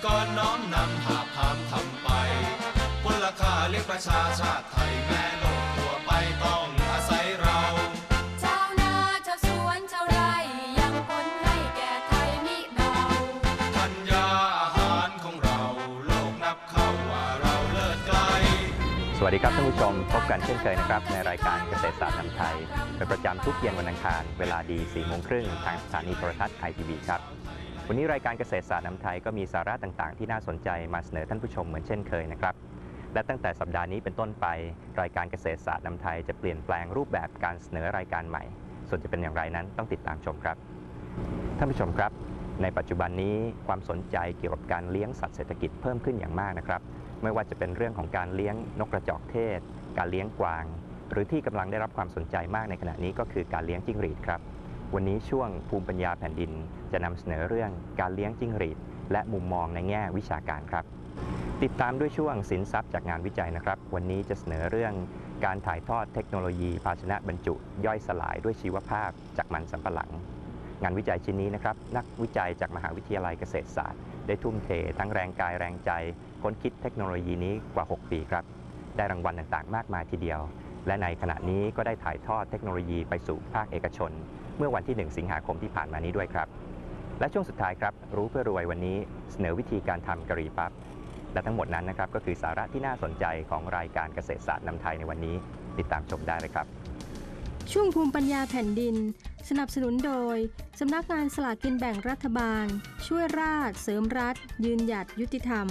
กรน้อมนำหาพามทำไปพลค่าเลี้ยงประชาชาติไทยแม่โลกทั่วไปต้องอาศัยเราชาวนาชาวสวนชาวไร่ยังผลให้แก่ไทยมิเบาธัญญาอาหารของเราโลกนับเข้าว่าเราเลิศไกลสวัสดีครับท่านผู้ชมพบกันเช่นเคยนะครับในรายการเกษตรศาสตร์นำไทยเป็นประจำทุกเย็นวันอังคารเวลาดี 4 โมงครึ่งทางสถานีโทรทัศน์ ITV ครับวันนี้รายการเกษตรศาสตร์นำไทยก็มีสาระต่างๆที่น่าสนใจมาเสนอท่านผู้ชมเหมือนเช่นเคยนะครับและตั้งแต่สัปดาห์นี้เป็นต้นไปรายการเกษตรศาสตร์นำไทยจะเปลี่ยนแปลงรูปแบบการเสนอรายการใหม่ส่วนจะเป็นอย่างไรนั้นต้องติดตามชมครับท่านผู้ชมครับในปัจจุบันนี้ความสนใจเกี่ยวกับการเลี้ยงสัตว์เศรษฐกิจเพิ่มขึ้นอย่างมากนะครับไม่ว่าจะเป็นเรื่องของการเลี้ยงนกกระจอกเทศการเลี้ยงกวางหรือที่กำลังได้รับความสนใจมากในขณะนี้ก็คือการเลี้ยงจิ้งหรีดครับวันนี้ช่วงภูมิปัญญาแผ่นดินจะนำเสนอเรื่องการเลี้ยงจิ้งหรีดและมุมมองในแง่วิชาการครับติดตามด้วยช่วงสินทรัพย์จากงานวิจัยนะครับวันนี้จะเสนอเรื่องการถ่ายทอดเทคโนโลยีภาชนะบรรจุย่อยสลายด้วยชีวภาพจากมันสำปะหลังงานวิจัยชิ้นนี้นะครับนักวิจัยจากมหาวิทยาลัยเกษตรศาสตร์ได้ทุ่มเททั้งแรงกายแรงใจค้นคิดเทคโนโลยีนี้กว่า6ปีครับได้รางวัลต่างๆมากมายทีเดียวและในขณะนี้ก็ได้ถ่ายทอดเทคโนโลยีไปสู่ภาคเอกชนเมื่อวันที่1 สิงหาคมที่ผ่านมานี้ด้วยครับและช่วงสุดท้ายครับรู้เพื่อรวยวันนี้เสนอวิธีการทำกะหรี่ปั๊บและทั้งหมดนั้นนะครับก็คือสาระที่น่าสนใจของรายการเกษตรศาสตร์นำไทยในวันนี้ติดตามชมได้เลยครับช่วงภูมิปัญญาแผ่นดินสนับสนุนโดยสำนักงานสลากกินแบ่งรัฐบาลช่วยราษฎร์เสริมรัฐยืนหยัดยุติธรรม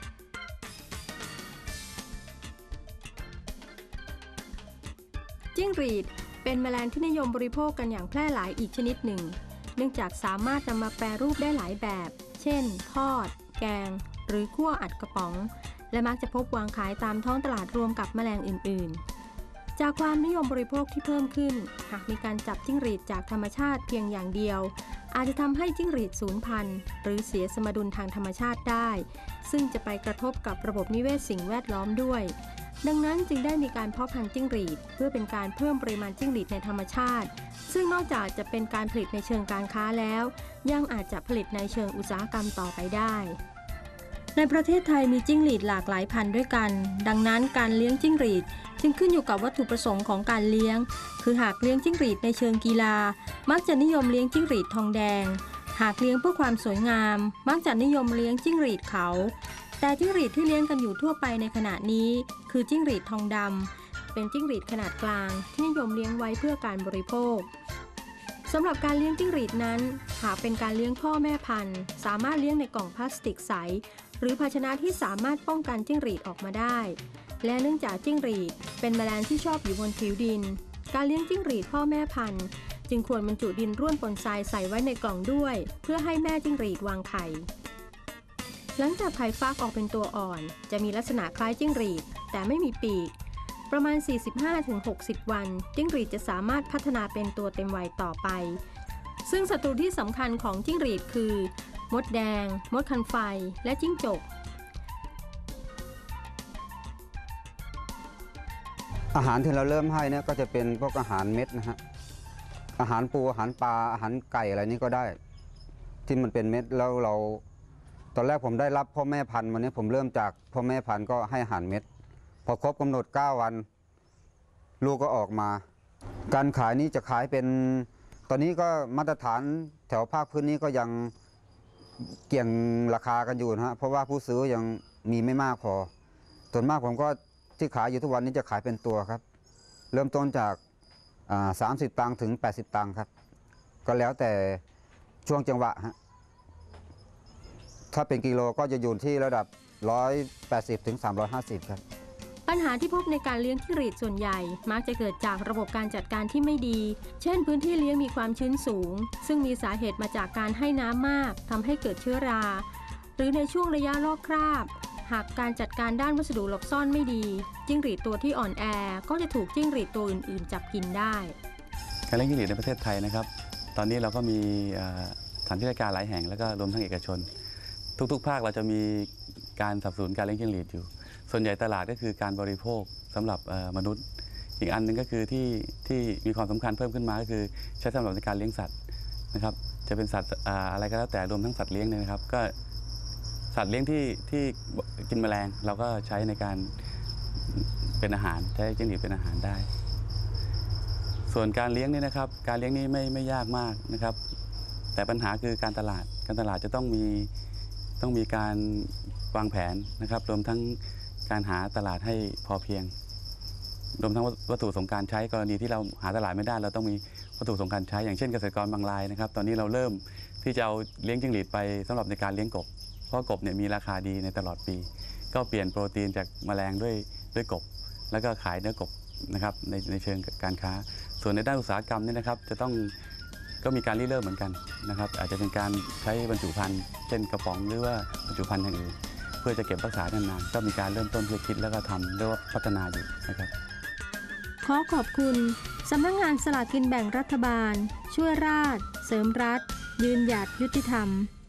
จิ้งหรีดเป็นแมลงที่นิยมบริโภคกันอย่างแพร่หลายอีกชนิดหนึ่งเนื่องจากสามารถนำมาแปรรูปได้หลายแบบเช่นทอดแกงหรือคั่วอัดกระป๋องและมักจะพบวางขายตามท้องตลาดรวมกับแมลงอื่นๆจากความนิยมบริโภคที่เพิ่มขึ้นหากมีการจับจิ้งหรีดจากธรรมชาติเพียงอย่างเดียวอาจจะทำให้จิ้งหรีดสูญพันธุ์หรือเสียสมดุลทางธรรมชาติได้ซึ่งจะไปกระทบกับระบบนิเวศสิ่งแวดล้อมด้วยดังนั้นจึงได้มีการเพาะพันธุ์จิ้งหรีดเพื่อเป็นการเพิ่มปริมาณจิ้งหรีดในธรรมชาติซึ่งนอกจากจะเป็นการผลิตในเชิงการค้าแล้วยังอาจจะผลิตในเชิงอุตสาหกรรมต่อไปได้ในประเทศไทยมีจิ้งหรีดหลากหลายพันธุ์ด้วยกันดังนั้นการเลี้ยงจิ้งหรีดจึงขึ้นอยู่กับวัตถุประสงค์ของการเลี้ยงคือหากเลี้ยงจิ้งหรีดในเชิงกีฬามักจะนิยมเลี้ยงจิ้งหรีดทองแดงหากเลี้ยงเพื่อความสวยงามมักจะนิยมเลี้ยงจิ้งหรีดเขาแต่จิ้งหรีดที่เลี้ยงกันอยู่ทั่วไปในขณะนี้คือจิ้งหรีดทองดำเป็นจิ้งหรีดขนาดกลางที่นิยมเลี้ยงไว้เพื่อการบริโภคสำหรับการเลี้ยงจิ้งหรีดนั้นหากเป็นการเลี้ยงพ่อแม่พันธุ์สามารถเลี้ยงในกล่องพลาสติกใสหรือภาชนะที่สามารถป้องกันจิ้งหรีดออกมาได้และเนื่องจากจิ้งหรีดเป็นแมลงที่ชอบอยู่บนผิวดินการเลี้ยงจิ้งหรีดพ่อแม่พันธุ์จึงควรบรรจุดินร่วนปนทรายใส่ไว้ในกล่องด้วยเพื่อให้แม่จิ้งหรีดวางไข่หลังจากไข่ฟักออกเป็นตัวอ่อนจะมีลักษณะคล้ายจิ้งหรีดแต่ไม่มีปีกประมาณ 45-60 วันจิ้งหรีดจะสามารถพัฒนาเป็นตัวเต็มวัยต่อไปซึ่งศัตรูที่สำคัญของจิ้งหรีดคือมดแดงมดคันไฟและจิ้งจกอาหารที่เราเริ่มให้เนี่ยก็จะเป็นพวกอาหารเม็ดนะฮะอาหารปูอาหารปลาอาหารไก่อะไรนี้ก็ได้ที่มันเป็นเม็ดแล้วเราตอนแรกผมได้รับพ่อแม่พันธุ์วันนี้ผมเริ่มจากพ่อแม่พันธุ์ก็ให้อาหารเม็ดพอครบกำหนด9 วันลูกก็ออกมาการขายนี้จะขายเป็นตอนนี้ก็มาตรฐานแถวภาคพื้นนี้ก็ยังเกี่ยงราคากันอยู่นะฮะเพราะว่าผู้ซื้อยังมีไม่มากพอส่วนมากผมก็ที่ขายอยู่ทุกวันนี้จะขายเป็นตัวครับเริ่มต้นจาก30 ตังค์ถึง80 ตังค์ครับก็แล้วแต่ช่วงจังหวะฮะถ้าเป็นกิโลก็จะอยู่ที่ระดับ180 ถึง 350ครับปัญหาที่พบในการเลี้ยงจิ้งหรีดส่วนใหญ่มักจะเกิดจากระบบการจัดการที่ไม่ดีเช่นพื้นที่เลี้ยงมีความชื้นสูงซึ่งมีสาเหตุมาจากการให้น้ำมากทำให้เกิดเชื้อราหรือในช่วงระยะลอกคราบหากการจัดการด้านวัสดุหลบซ่อนไม่ดีจิ้งหรีดตัวที่อ่อนแอก็จะถูกจิ้งหรีดตัวอื่นๆจับกินได้การเลี้ยงจิ้งหรีดในประเทศไทยนะครับตอนนี้เราก็มีสถานที่ราชการหลายแห่งแล้วก็รวมทั้งเอกชนทุกๆภาคเราจะมีการสนับสนุนการเลี้ยงจิ้งหรีดอยู่ส่วนใหญ่ตลาดก็คือการบริโภคสำหรับมนุษย์อีกอันหนึ่งก็คือที่มีความสำคัญเพิ่มขึ้นมาก็คือใช้สำหรับในการเลี้ยงสัตว์นะครับจะเป็นสัตว์อะไรก็แล้วแต่รวมทั้งสัตว์เลี้ยงเนี่ยนะครับก็สัตว์เลี้ยงที่กินแมลงเราก็ใช้ในการเป็นอาหารใช้จิ้งหรีดเป็นอาหารได้ ส่วนการเลี้ยงนี่นะครับการเลี้ยงนี่ไม่ยากมากนะครับแต่ปัญหาคือการตลาดจะต้องมีการวางแผนนะครับรวมทั้งการหาตลาดให้พอเพียงรวมทั้งวัตถุประสงค์การใช้กรณีที่เราหาตลาดไม่ได้เราต้องมีวัตถุประสงค์การใช้อย่างเช่นเกษตรกรบางรายนะครับตอนนี้เราเริ่มที่จะเอาเลี้ยงจิ้งหรีดไปสำหรับในการเลี้ยงกบเพราะกบเนี่ยมีราคาดีในตลอดปีก็เปลี่ยนโปรตีนจากแมลงด้วยกบแล้วก็ขายเนื้อกบนะครับในเชิงการค้าส่วนในด้านอุตสาหกรรมเนี่ยนะครับก็มีการริเริ่มเหมือนกันนะครับอาจจะเป็นการใช้บรรจุภัณฑ์เช่นกระป๋องหรือว่าบรรจุภัณฑ์อย่างอื่นเพื่อจะเก็บรักษานานๆก็มีการเริ่มต้นเพื่อคิดแล้วก็ทำเรียกว่าพัฒนาอยู่นะครับขอขอบคุณสำนักงานสลากกินแบ่งรัฐบาลช่วยราษฎร์เสริมรัฐยืนหยัดยุติธรรม